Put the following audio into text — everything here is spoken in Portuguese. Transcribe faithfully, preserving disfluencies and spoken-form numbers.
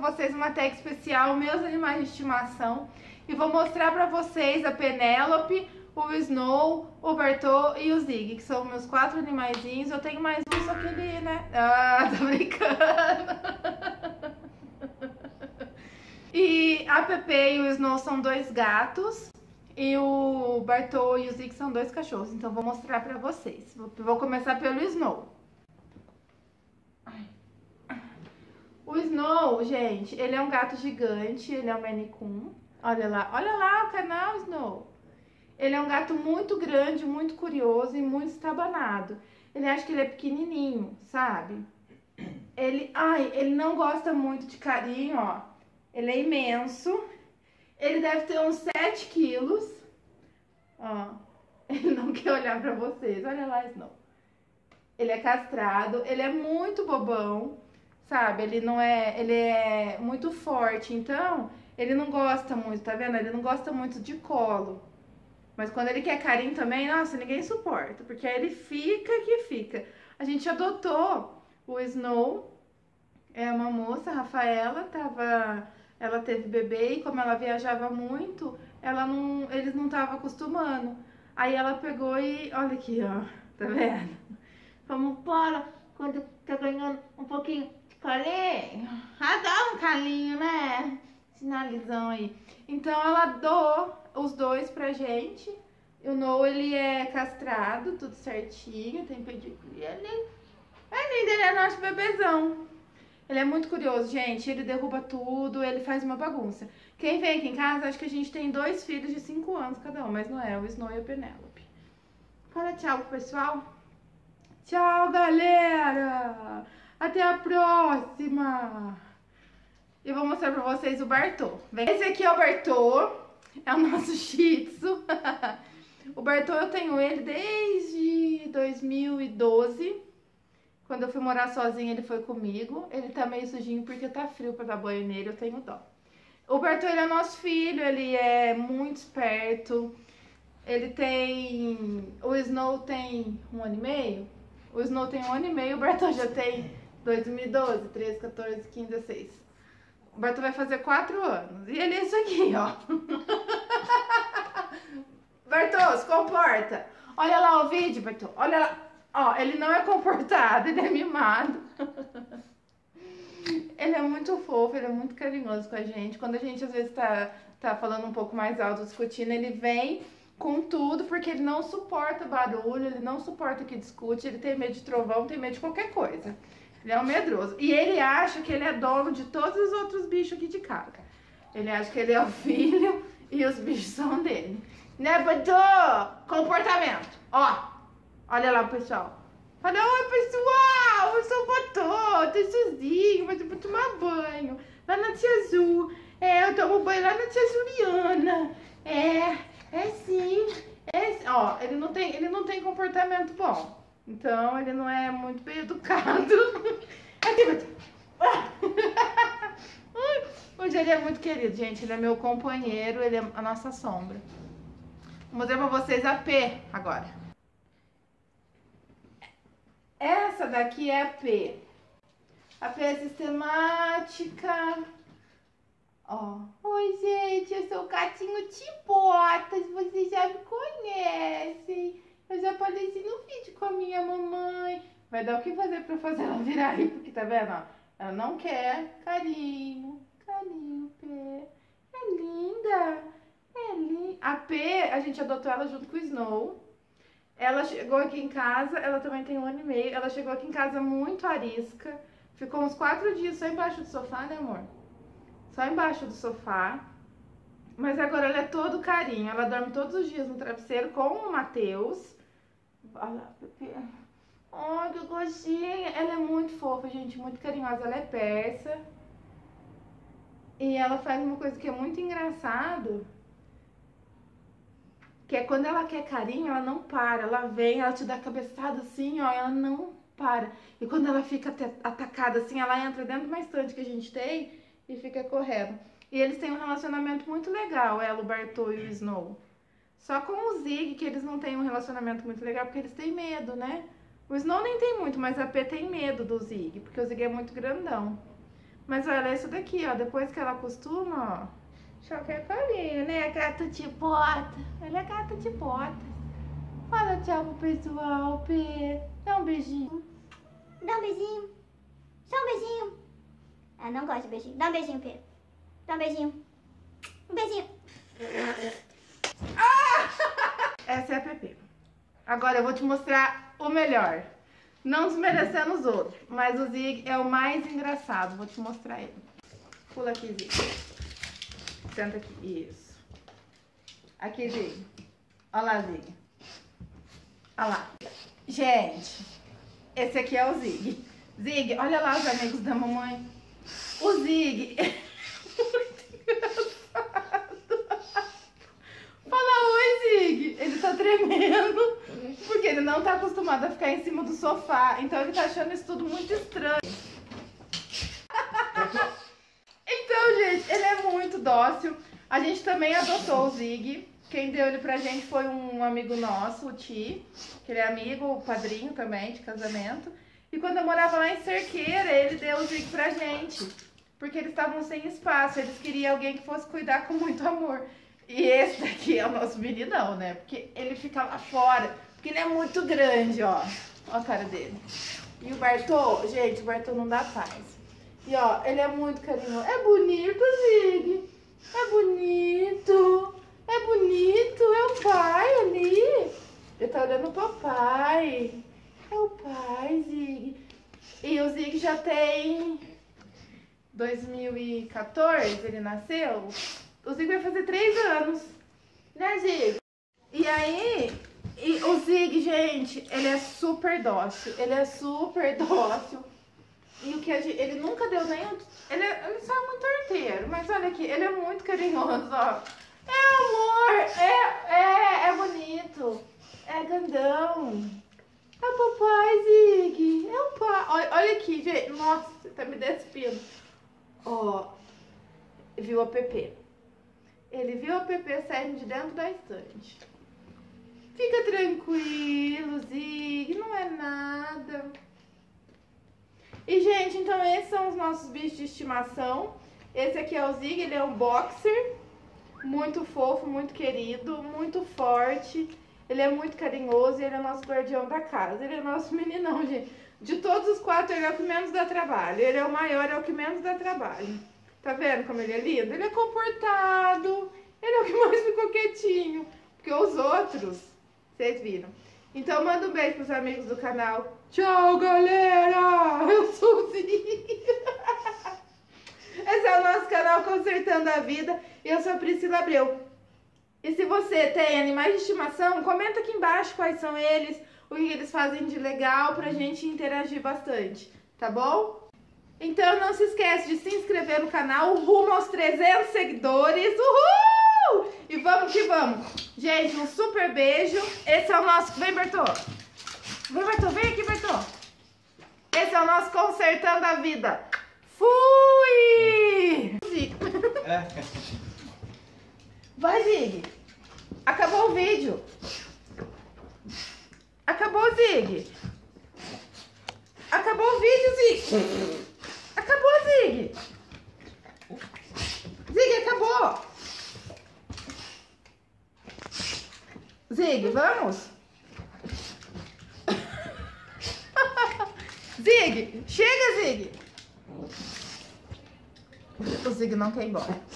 vocês uma tag especial, meus animais de estimação. E vou mostrar pra vocês a Penélope, o Snow, o Bertô e o Zig, que são meus quatro animaizinhos. Eu tenho mais um, só que ele, né? Ah, tô brincando. E a Pepe e o Snow são dois gatos. E o Bertô e o Zig são dois cachorros. Então vou mostrar pra vocês. Vou começar pelo Snow. O Snow, gente, ele é um gato gigante. Ele é um Maine Coon. Olha lá, olha lá o canal, Snow. Ele é um gato muito grande, muito curioso e muito estabanado. Ele acha que ele é pequenininho, sabe? Ele, ai, ele não gosta muito de carinho, ó. Ele é imenso. Ele deve ter uns sete quilos. Ó, ele não quer olhar pra vocês. Olha lá, Snow. Ele é castrado. Ele é muito bobão, sabe? Ele não é... Ele é muito forte, então... Ele não gosta muito, tá vendo? Ele não gosta muito de colo. Mas quando ele quer carinho também, nossa, ninguém suporta. Porque aí ele fica que fica. A gente adotou o Snow. É uma moça, a Rafaela, tava... Ela teve bebê e como ela viajava muito, ela não, eles não estavam acostumando. Aí ela pegou e... Olha aqui, ó. Tá vendo? Vamos embora quando tá ganhando um pouquinho de carinho. Ah, dá um carinho, né? Sinalizão aí. Então ela doou os dois pra gente. O Noah, ele é castrado, tudo certinho, tem pedigree. Ele é lindo, ele é nosso bebezão. Ele é muito curioso, gente. Ele derruba tudo, ele faz uma bagunça. Quem vem aqui em casa, acho que a gente tem dois filhos de cinco anos cada um, mas não é, o Snow e a Penélope. Fala tchau pro pessoal. Tchau, galera! Até a próxima! E vou mostrar pra vocês o Bertô. Esse aqui é o Bertô, é o nosso Shih Tzu. O Bertô eu tenho ele desde dois mil e doze. Quando eu fui morar sozinha, ele foi comigo. Ele tá meio sujinho porque tá frio pra dar banho nele, eu tenho dó. O Bertô, ele é nosso filho, ele é muito esperto. Ele tem... O Snow tem um ano e meio. O Snow tem um ano e meio, o Bertô já tem dois mil e doze, treze, quatorze, quinze, dezesseis. O Bertô vai fazer quatro anos. E ele é isso aqui, ó. Bertô, se comporta. Olha lá o vídeo, Bertô. Olha lá. Ó, ele não é comportado, ele é mimado. Ele é muito fofo, ele é muito carinhoso com a gente. Quando a gente às vezes tá, tá falando um pouco mais alto, discutindo, ele vem com tudo, porque ele não suporta barulho, ele não suporta que discute, ele tem medo de trovão, tem medo de qualquer coisa. Ele é um medroso. E ele acha que ele é dono de todos os outros bichos aqui de casa. Ele acha que ele é o filho e os bichos são dele. Né, Bertô? Comportamento. Ó. Olha lá, pessoal. Fala, oi, pessoal, eu sou o Bertô, tô sozinho, mas eu vou tomar banho. Lá na Tia Azul. É, eu tomo banho lá na Tia Juliana. É, é sim. É, ó, ele não tem, ele não tem comportamento bom. Então, ele não é muito bem educado. Aqui, Bertô. Hoje ele é muito querido, gente. Ele é meu companheiro, ele é a nossa sombra. Vou mostrar pra vocês a P agora. Essa daqui é a P. A P é sistemática. Ó. Oi, gente, eu sou o Gatinho Tibotas. Vocês já me conhecem. Eu já apareci no vídeo com a minha mamãe. Vai dar o que fazer pra fazer ela virar aí, porque tá vendo, ó? Ela não quer carinho. Carinho, P. É linda. É linda. A P, a gente adotou ela junto com o Snow. Ela chegou aqui em casa, ela também tem um ano e meio. Ela chegou aqui em casa muito arisca. Ficou uns quatro dias só embaixo do sofá, né, amor? Só embaixo do sofá. Mas agora ela é todo carinho. Ela dorme todos os dias no travesseiro com o Matheus. Olha lá, Pepe. Oh, que gostinha. Ela é muito fofa, gente, muito carinhosa. Ela é persa. E ela faz uma coisa que é muito engraçado. Que é quando ela quer carinho, ela não para. Ela vem, ela te dá cabeçada assim, ó, ela não para. E quando ela fica atacada assim, ela entra dentro de uma estante que a gente tem e fica correndo. E eles têm um relacionamento muito legal, ela, o Bertô e o Snow. Só com o Zig que eles não têm um relacionamento muito legal, porque eles têm medo, né? O Snow nem tem muito, mas a P tem medo do Zig, porque o Zig é muito grandão. Mas olha, é isso daqui, ó. Depois que ela acostuma, ó. Só que é carinho, né? Gata de bota. Ela é gata de botas. Fala tchau pro pessoal, P. Dá um beijinho. Dá um beijinho. Só um beijinho. Ah, não gosto de beijinho. Dá um beijinho, P. Dá um beijinho. Um beijinho. Ah! Essa é a Pepe. Agora eu vou te mostrar o melhor. Não desmerecendo os outros, mas o Zig é o mais engraçado. Vou te mostrar ele. Pula aqui, Zig. Senta aqui. Isso. Aqui, Zig. Olha lá, Zig. Olha lá. Gente, esse aqui é o Zig. Zig, olha lá os amigos da mamãe. O Zig é muito engraçado. Fala oi, Zig. Ele tá tremendo porque ele não tá acostumado a ficar em cima do sofá. Então ele tá achando isso tudo muito estranho. Então, gente, ele é muito dócil. A gente também adotou o Zig. Quem deu ele pra gente foi um amigo nosso, o Ti, que ele é amigo, padrinho também de casamento. E quando eu morava lá em Cerqueira, ele deu o Zig pra gente, porque eles estavam sem espaço, eles queriam alguém que fosse cuidar com muito amor. E esse daqui é o nosso meninão, né? Porque ele fica lá fora, porque ele é muito grande, ó. Ó a cara dele. E o Bartô, gente, o Bartô não dá paz. E ó, ele é muito carinhoso. É bonito, Zig. É bonito. É bonito, é o pai ali. Ele tá olhando o papai. É o pai, Zig. E o Zig já tem dois mil e quatorze, ele nasceu. O Zig vai fazer três anos. Né, Zig? E aí, e o Zig, gente, ele é super dócil. Ele é super dócil. E o que a gente, ele nunca deu nenhum... Ele, é, ele só é muito arteiro. Mas olha aqui, ele é muito carinhoso, ó. É amor, é, é, é bonito, é grandão. É o papai, Zig, é o pai. Olha, olha aqui, gente, nossa, você tá me despindo. Ó, viu a Pepe. Ele viu a Pepe saindo de dentro da estante. Fica tranquilo, Zig, não é nada. E, gente, então esses são os nossos bichos de estimação. Esse aqui é o Zig, ele é um boxer. Muito fofo, muito querido, muito forte. Ele é muito carinhoso e ele é nosso guardião da casa. Ele é nosso meninão, gente. De todos os quatro, ele é o que menos dá trabalho. Ele é o maior, é o que menos dá trabalho. Tá vendo como ele é lindo? Ele é comportado. Ele é o que mais ficou quietinho. Porque os outros, vocês viram. Então, manda um beijo pros amigos do canal. Tchau, galera! Eu sou o Zig. Esse é o nosso canal Consertando a Vida. Eu sou a Priscila Abreu. E se você tem animais de estimação, comenta aqui embaixo quais são eles, o que eles fazem de legal pra gente interagir bastante, tá bom? Então não se esquece de se inscrever no canal, rumo aos trezentos seguidores. Uhul! E vamos que vamos. Gente, um super beijo. Esse é o nosso... Vem, Bertô. Vem, Bertô. Vem aqui, Bertô. Esse é o nosso Consertando a Vida. Fui! Vai, Zig. Acabou o vídeo. Acabou, Zig. Acabou o vídeo, Zig. Acabou, Zig. Zig, acabou. Zig, vamos? Zig, chega, Zig. O Zig não quer ir embora.